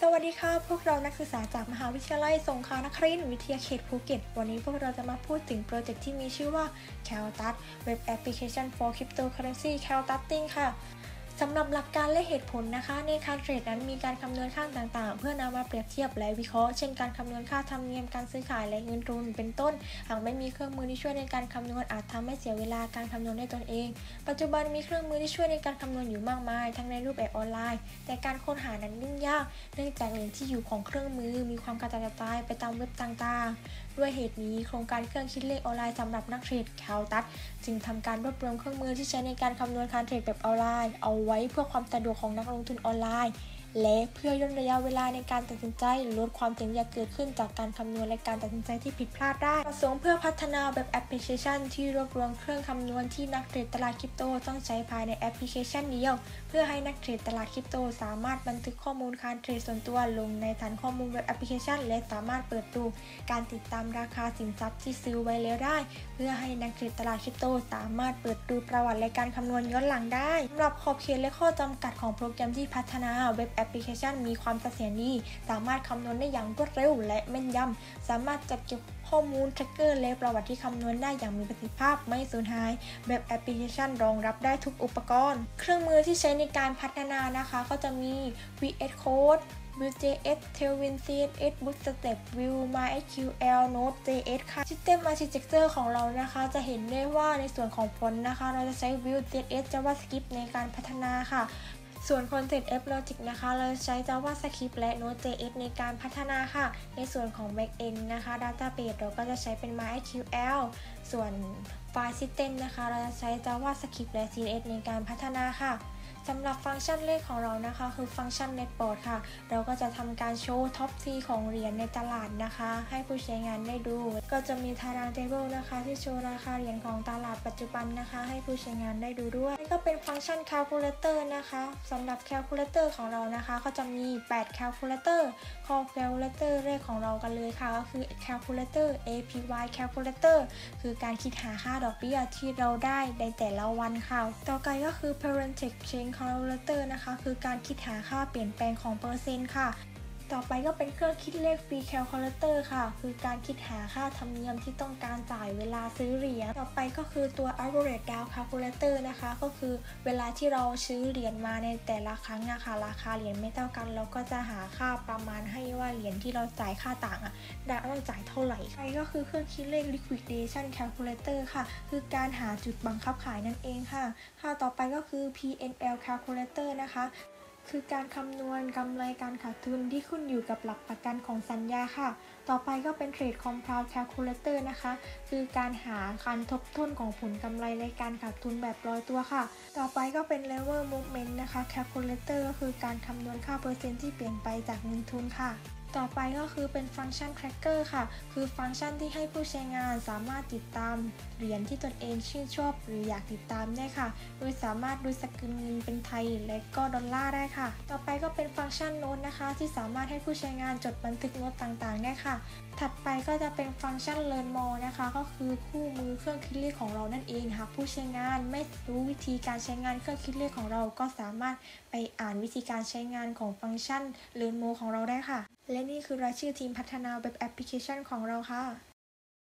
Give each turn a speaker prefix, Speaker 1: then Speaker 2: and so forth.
Speaker 1: วัสดีค่ะพวกเรานักศึกษาจากมหาวิทยาลัยสงขลานครินทร์วิทยาเขตภูเก็ตวันนี้พวกเราจะมาพูดถึงโปรเจกต์ที่มีชื่อว่า CalTut Web Application for Cryptocurrency CalTutting ค่ะสำหรับหลักการและเหตุผลนะคะในการเทรดนั้นมีการคำนวณค่าต่างๆเพื่อนำมาเปรียบเทียบและวิเคราะห์เช่นการคำนวณค่าธรรมเนียมการซื้อขายและเงินทุนเป็นต้นหากไม่มีเครื่องมือที่ช่วยในการคำนวณอาจทำให้เสียเวลาการคำนวณด้วยตนเองปัจจุบันมีเครื่องมือที่ช่วยในการคำนวณอยู่มากมายทั้งในรูปแบบออนไลน์แต่การค้นหานั้นยุ่งยากเนื่องจากแหล่งที่อยู่ของเครื่องมือมีความกระจายไปตามเว็บต่างๆด้วยเหตุนี้โครงการเครื่องคิดเลขออนไลน์สำหรับนักเทรด CalTut จึงทำการรวบรวมเครื่องมือที่ใช้ในการคำนวณการเทรดแบบออนไลน์เอาไว้เพื่อความสะดวกของนักลงทุนออนไลน์และเพื่อย่นระยะเวลาในการตัดสินใจลดความเสี่ยงที่จะเกิดขึ้นจากการคำนวณและการตัดสินใจที่ผิดพลาดได้ประสงค์เพื่อพัฒนาแบบแอปพลิเคชันที่รวบรวมเครื่องคำนวณที่นักเทรดตลาดคริปโตต้องใช้ภายในแอปพลิเคชันเดียวเพื่อให้นักเทรดตลาดคริปโตสามารถบันทึกข้อมูลการเทรดส่วนตัวลงในฐานข้อมูลเว็บแอปพลิเคชันและสามารถเปิดดูการติดตามราคาสินทรัพย์ที่ซื้อไว้แล้วได้เพื่อให้นักเทรดตลาดคริปโตสามารถเปิดดูประวัติและการคำนวณย้อนหลังได้สำหรับขอบเขตและข้อจำกัดของโปรแกรมที่พัฒนาเว็บแอปพลิเคชันมีความเสถียรดีสามารถคำนวณได้อย่างรวดเร็วและแม่นยำสามารถจัดเก็บข้อมูล tracker และประวัติที่คำนวณได้อย่างมีประสิทธิภาพไม่สูญหายแบบแอปพลิเคชันรองรับได้ทุกอุปกรณ์เครื่องมือที่ใช้ในการพัฒนานะคะก็จะมี VS Code Vue.js Tailwind CSS Bootstrap Vue MySQL Node.js ค่ะ System Architecture ของเรานะคะจะเห็นได้ว่าในส่วนของฟอนต์นะคะเราจะใช้ Vue.js JavaScript ในการพัฒนาค่ะส่วน Content App Logic นะคะเราใช้ JavaScript และ Node.js ในการพัฒนาค่ะในส่วนของ Backend นะคะ Database เราก็จะใช้เป็น MySQL ส่วน File System นะคะเราจะใช้ JavaScript และ CSS ในการพัฒนาค่ะสำหรับฟังก์ชันเลขของเรานะคะคือฟังก์ชัน Netboard ค่ะเราก็จะทำการโชว์ท็อป3ของเหรียญในตลาดนะคะให้ผู้ใช้งานได้ดูก็จะมีตาราง Table นะคะที่โชว์ราคาเหรียญของตลาดปัจจุบันนะคะให้ผู้ใช้งานได้ดูด้วยนี่ก็เป็นฟังก์ชัน Calculator นะคะสำหรับ Calculator ของเรานะคะก็จะมี8 Calculator Calculator แรกของเรากันเลยค่ะก็คือ Calculator APY Calculator คือการคิดหาค่าดอกเบี้ยที่เราได้ในแต่ละวันค่ะต่อไปก็คือ Percentage Change Calculator นะคะคือการคิดหาค่าเปลี่ยนแปลงของเปอร์เซ็นต์ค่ะต่อไปก็เป็นเครื่องคิดเลข Free Calculator ค่ะคือการคิดหาค่าธรรมเนียมที่ต้องการจ่ายเวลาซื้อเหรียญต่อไปก็คือตัว Average Down Calculator นะคะก็คือเวลาที่เราซื้อเหรียญมาในแต่ละครั้งนะคะราคาเหรียญไม่เท่ากันเราก็จะหาค่าประมาณให้ว่าเหรียญที่เราจ่ายค่าต่างต้องจ่ายเท่าไหร่ไปก็คือเครื่องคิดเลข Liquidation Calculator ค่ะคือการหาจุดบังคับขายนั่นเองค่ะต่อไปก็คือ P&L Calculator นะคะคือการคำนวณกำไรการขาดทุนที่ขึ้นอยู่กับหลักประกันของสัญญาค่ะต่อไปก็เป็น Trade Compound Calculator นะคะคือการหาการทบทวนของผลกำไรและการขาดทุนแบบร้อยตัวค่ะต่อไปก็เป็น Lever Movement นะคะ Calculator ก็คือการคำนวณค่าเปอร์เซ็นต์ที่เปลี่ยนไปจากเงินทุนค่ะต่อไปก็คือเป็นฟังก์ชัน Tracker ค่ะคือฟังก์ชันที่ให้ผู้ใช้งานสามารถติดตามเหรียญที่ตนเองชื่นชอบหรืออยากติดตามได้ค่ะโดยสามารถดูสกุลเงินเป็นไทยและก็ดอลลาร์ได้ค่ะต่อไปก็เป็นฟังก์ชันโน้ตนะคะที่สามารถให้ผู้ใช้งานจดบันทึกโน้ตต่างๆได้ค่ะถัดไปก็จะเป็นฟังก์ชัน Learn More นะคะก็คือคู่มือเครื่องคิดเลขของเรานั่นเองหากผู้ใช้งานไม่รู้วิธีการใช้งานเครื่องคิดเลขของเราก็สามารถไปอ่านวิธีการใช้งานของฟังก์ชัน Learn More ของเราได้ค่ะและนี่คือรายชื่อทีมพัฒนาเว็บแอปพลิเคชันของเราค่ะ